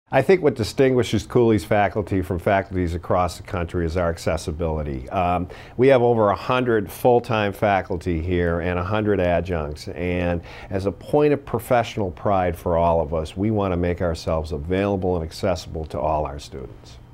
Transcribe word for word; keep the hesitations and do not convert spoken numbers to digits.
I think what distinguishes Cooley's faculty from faculties across the country is our accessibility. Um, we have over one hundred full-time faculty here and one hundred adjuncts, and as a point of professional pride for all of us, we want to make ourselves available and accessible to all our students.